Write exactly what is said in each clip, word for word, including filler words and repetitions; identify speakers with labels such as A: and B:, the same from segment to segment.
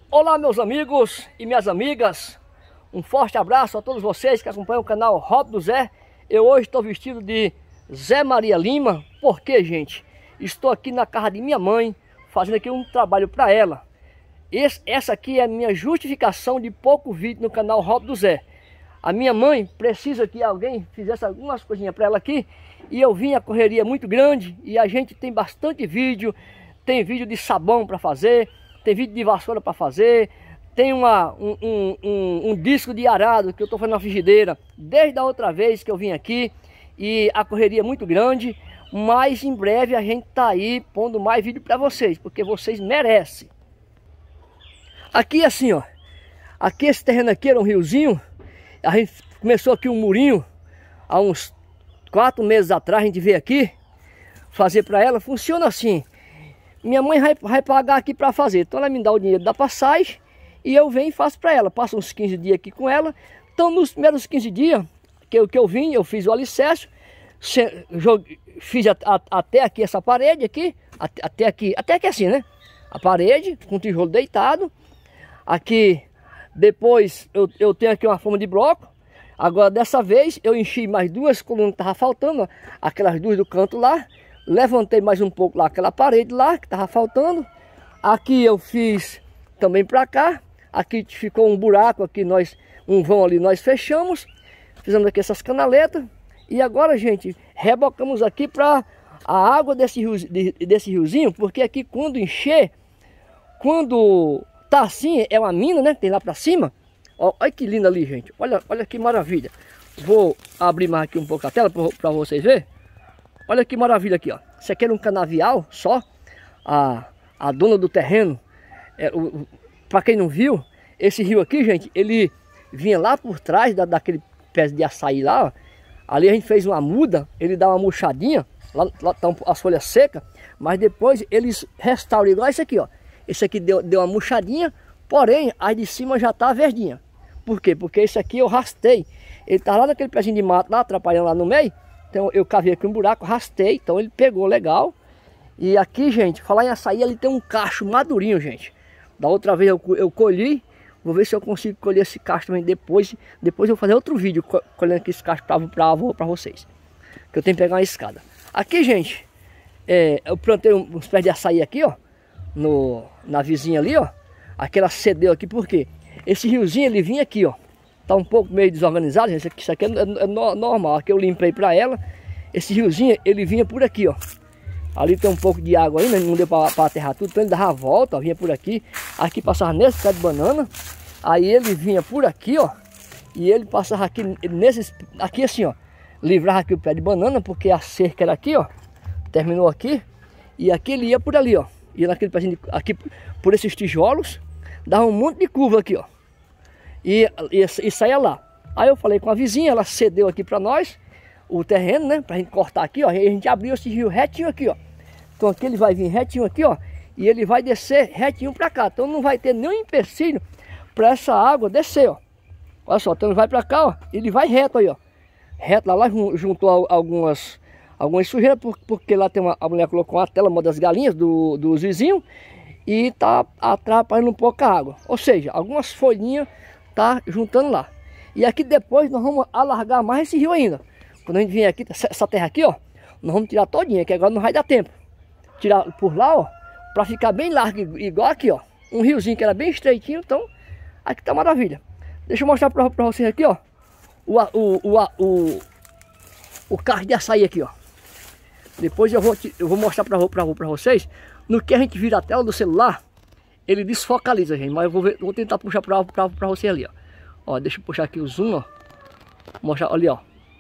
A: Olá meus amigos e minhas amigas, um forte abraço a todos vocês que acompanham o canal Hobby do Zé. Eu hoje estou vestido de Zé Maria Lima, porque gente, estou aqui na casa de minha mãe, fazendo aqui um trabalho para ela. Esse, essa aqui é a minha justificação de pouco vídeo no canal Hobby do Zé. A minha mãe precisa que alguém fizesse algumas coisinhas para ela aqui, e eu vim, a correria muito grande, e a gente tem bastante vídeo, tem vídeo de sabão para fazer, tem vídeo de vassoura para fazer, tem uma, um, um, um, um disco de arado que eu estou fazendo na frigideira desde a outra vez que eu vim aqui, e a correria é muito grande, mas em breve a gente tá aí pondo mais vídeo para vocês, porque vocês merecem. Aqui assim, ó, aqui esse terreno aqui era um riozinho, a gente começou aqui um murinho há uns quatro meses atrás, a gente veio aqui fazer para ela. Funciona assim: minha mãe vai, vai pagar aqui para fazer, então ela me dá o dinheiro da passagem e eu venho e faço para ela. Passo uns quinze dias aqui com ela. Então nos primeiros quinze dias que eu, que eu vim, eu fiz o alicerce, joguei, fiz a, a, até aqui essa parede aqui, até, até aqui, até aqui assim, né? A parede com tijolo deitado. Aqui depois eu, eu tenho aqui uma forma de bloco. Agora dessa vez eu enchi mais duas colunas que estavam faltando, ó, aquelas duas do canto lá. Levantei mais um pouco lá aquela parede lá que estava faltando. Aqui eu fiz também para cá. Aqui ficou um buraco aqui, nós um vão ali nós fechamos. Fizemos aqui essas canaletas. E agora, gente, rebocamos aqui para a água desse, rio, desse riozinho, porque aqui quando encher, quando tá assim, é uma mina, né? Tem lá para cima. Ó, olha que linda ali, gente. Olha, olha que maravilha. Vou abrir mais aqui um pouco a tela para vocês verem. Olha que maravilha aqui, ó. Isso aqui era um canavial só. A, a dona do terreno, é, para quem não viu, esse rio aqui, gente, ele vinha lá por trás da, daquele pé de açaí lá, ó. Ali a gente fez uma muda, ele dá uma murchadinha, lá, lá estão as folhas secas, mas depois eles restauram igual esse aqui, ó. Esse aqui deu, deu uma murchadinha, porém a de cima já tá verdinha. Por quê? Porque esse aqui eu rastei. Ele tá lá naquele pezinho de mato lá, atrapalhando lá no meio. Então eu cavei aqui um buraco, rastei, então ele pegou legal. E aqui, gente, falar em açaí, ele tem um cacho madurinho, gente. Da outra vez eu, eu colhi, vou ver se eu consigo colher esse cacho também depois. Depois eu vou fazer outro vídeo colhendo aqui esse cacho para vocês. Que eu tenho que pegar uma escada. Aqui, gente, é, eu plantei uns pés de açaí aqui, ó. No, na vizinha ali, ó. Aqui ela cedeu aqui, por quê? Esse riozinho, ele vinha aqui, ó. Tá um pouco meio desorganizado, gente. Isso aqui é, é, é normal. Aqui eu limpei para ela. Esse riozinho, ele vinha por aqui, ó. Ali tem um pouco de água ainda, não deu para aterrar tudo. Então ele dava a volta, ó, vinha por aqui. Aqui passava nesse pé de banana. Aí ele vinha por aqui, ó. E ele passava aqui, nesses, aqui assim, ó. Livrava aqui o pé de banana, porque a cerca era aqui, ó. Terminou aqui. E aqui ele ia por ali, ó. Ia naquele pezinho de, aqui por esses tijolos. Dava um monte de curva aqui, ó. E, e, e saia lá. Aí eu falei com a vizinha, ela cedeu aqui para nós o terreno, né? Pra gente cortar aqui, ó. E a gente abriu esse rio retinho aqui, ó. Então aqui ele vai vir retinho aqui, ó. E ele vai descer retinho para cá. Então não vai ter nenhum empecilho para essa água descer, ó. Olha só, então ele vai para cá, ó. Ele vai reto aí, ó. Reto lá, lá juntou algumas, algumas sujeiras, porque lá tem uma, a mulher colocou uma tela, uma das galinhas do, dos vizinhos. E tá atrapalhando um pouco a água. Ou seja, algumas folhinhas tá juntando lá. E aqui depois nós vamos alargar mais esse rio ainda. Quando a gente vier aqui, essa terra aqui, ó, nós vamos tirar todinha, que agora não vai dar tempo. Tirar por lá, ó, para ficar bem largo, igual aqui, ó. Um riozinho que era bem estreitinho, então aqui tá maravilha. Deixa eu mostrar para vocês aqui, ó. O, o, o, o, o carro de açaí aqui, ó. Depois eu vou, eu vou mostrar para vocês. No que a gente vira a tela do celular, ele desfocaliza, gente. Mas eu vou, ver, vou tentar puxar para você ali, ó. Ó, deixa eu puxar aqui o zoom, ó. Mostrar, olha, ó.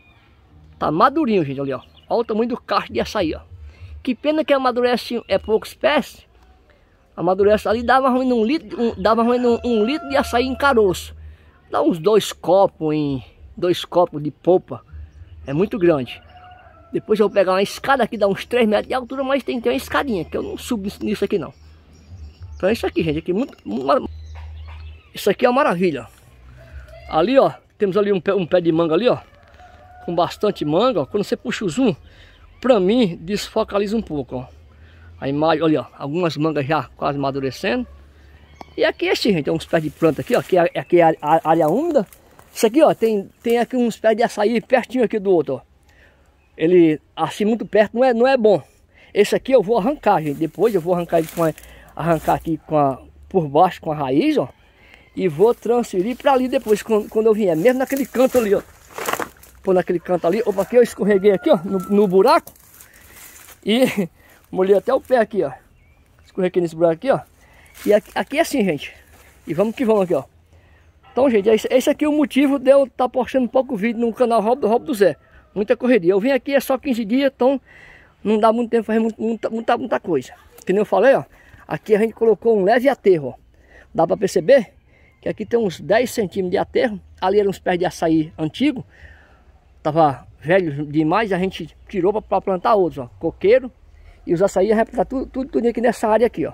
A: Tá madurinho, gente, olha, ó. Olha o tamanho do cacho de açaí, ó. Que pena que amadurece é poucos pés. Amadurece ali, dava ruim um litro, um, dava ruim um, um litro de açaí em caroço. Dá uns dois copos em dois copos de polpa. É muito grande. Depois eu vou pegar uma escada aqui, dá uns três metros de altura, mas tem que ter uma escadinha, que eu não subo nisso aqui não. Então é isso aqui, gente. Aqui, muito, muito, isso aqui é uma maravilha. Ali, ó, temos ali um pé, um pé de manga ali, ó. Com bastante manga, ó. Quando você puxa o zoom, pra mim, desfocaliza um pouco, ó. A imagem, olha, ó, algumas mangas já quase amadurecendo. E aqui é assim, gente, tem uns pés de planta aqui, ó. Aqui, é, aqui é a área úmida. Isso aqui, ó, tem, tem aqui uns pés de açaí pertinho aqui do outro, ó. Ele, assim, muito perto, não é, não é bom. Esse aqui eu vou arrancar, gente. Depois eu vou arrancar ele com a, arrancar aqui com a, por baixo com a raiz, ó. E vou transferir para ali depois, quando, quando eu vier. Mesmo naquele canto ali, ó. Pôr naquele canto ali. Opa, aqui eu escorreguei aqui, ó, no, no buraco. E molhei até o pé aqui, ó. Escorreguei nesse buraco aqui, ó. E aqui, aqui é assim, gente. E vamos que vamos aqui, ó. Então, gente, esse, esse aqui é o motivo de eu estar tá postando pouco vídeo no canal Hobby do Hobby do Zé. Muita correria. Eu vim aqui é só quinze dias, então não dá muito tempo para fazer muita, muita, muita coisa. Que nem eu falei, ó. Aqui a gente colocou um leve aterro, ó. Dá para perceber que aqui tem uns dez centímetros de aterro. Ali eram uns pés de açaí antigo. Tava velho demais, a gente tirou para plantar outros, ó. Coqueiro. E os açaí a gente vai plantar tudo, tudo, tudo aqui nessa área aqui, ó.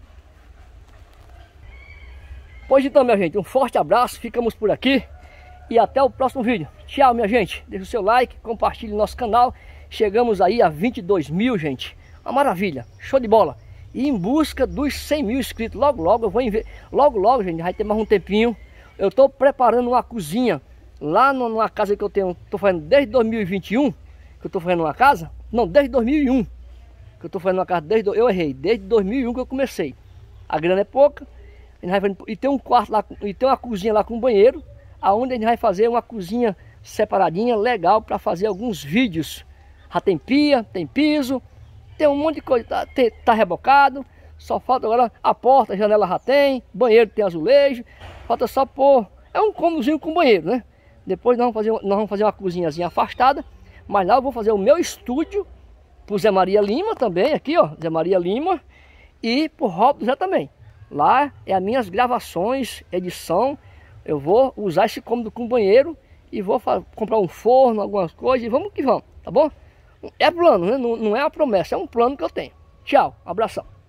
A: Pois então, minha gente, um forte abraço, ficamos por aqui e até o próximo vídeo. Tchau, minha gente. Deixa o seu like, compartilhe nosso canal. Chegamos aí a vinte e dois mil, gente. Uma maravilha, show de bola. E em busca dos cem mil inscritos. Logo, logo, eu vou enviar. Logo, logo, gente, vai ter mais um tempinho. Eu estou preparando uma cozinha lá numa casa que eu tenho, estou fazendo desde dois mil e vinte e um, que eu estou fazendo uma casa. Não, desde dois mil e um, que eu estou fazendo uma casa, desde, eu errei, desde dois mil e um que eu comecei. A grana é pouca. E tem um quarto lá, e tem uma cozinha lá com banheiro, aonde a gente vai fazer uma cozinha separadinha, legal, para fazer alguns vídeos. Já tem pia, tem piso, tem um monte de coisa, tá, tem, tá rebocado, só falta agora a porta, a janela já tem, banheiro tem azulejo, falta só pôr, é um cômodozinho com banheiro, né? Depois nós vamos fazer, nós vamos fazer uma cozinhazinha afastada, mas lá eu vou fazer o meu estúdio, pro Zé Maria Lima também, aqui ó, Zé Maria Lima, e pro Hobby do Zé também. Lá é as minhas gravações, edição. Eu vou usar esse cômodo com banheiro e vou comprar um forno, algumas coisas e vamos que vamos, tá bom? É plano, né? Não, não é uma promessa, é um plano que eu tenho. Tchau, abração.